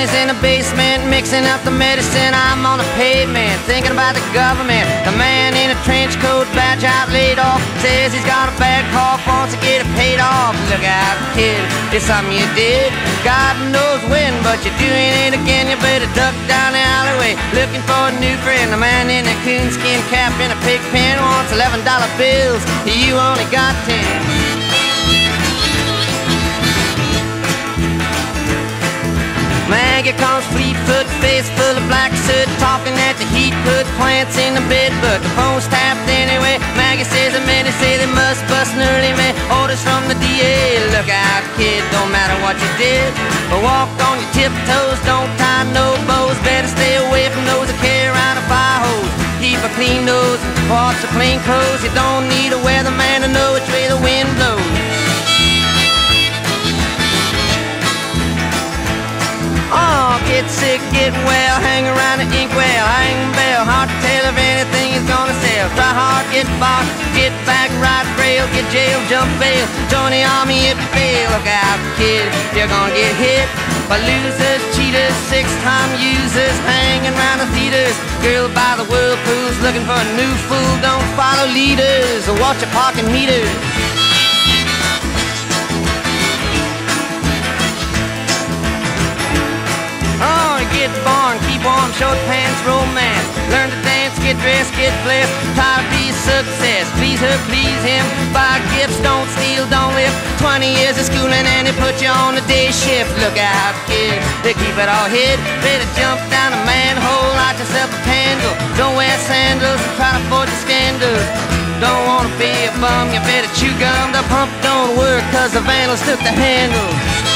Johnny's in the basement mixing up the medicine. I'm on the pavement thinking about the government. The man in a trench coat, badge out, laid off, says he's got a bad cough, wants to get it paid off. Look out, kid, it's something you did. God knows when, but you're doing it again. You better duck down the alleyway looking for a new friend. The man in a coonskin cap and a pig pen wants $11 bills. You only got 10. Maggie comes fleet-foot, face full of black soot, talking at the heat, put plants in the bed, but the phone's tapped anyway. Maggie says the men say they must bust an early man. Orders from the DA. Look out, kid, don't matter what you did, but walk on your tiptoes, don't tie no bows. Better stay away from those that carry around a fire hose. Keep a clean nose and parts of clean clothes. You don't need a weatherman to know which way the wind blows. Oh, get sick, get well, hang around the inkwell, hang bell, hard to tell if anything is gonna sell. Try hard, get boxed, get back, ride rail, get jail, jump bail, join the army if you fail. Look out, kid, you're gonna get hit by losers, cheaters, six-time users, hanging around the theaters. Girl by the whirlpools, looking for a new fool. Don't follow leaders or watch your parking meters. Get born, keep warm, short pants, romance. Learn to dance, get dressed, get blessed. Try to be success, please her, please him. Buy gifts, don't steal, don't live. 20 years of schooling and they put you on the day shift. Look out, kid, they keep it all hid. Better jump down a manhole, light yourself a candle. Don't wear sandals and try to avoid the scandals. Don't wanna be a bum, you better chew gum. The pump don't work cause the vandals took the handle.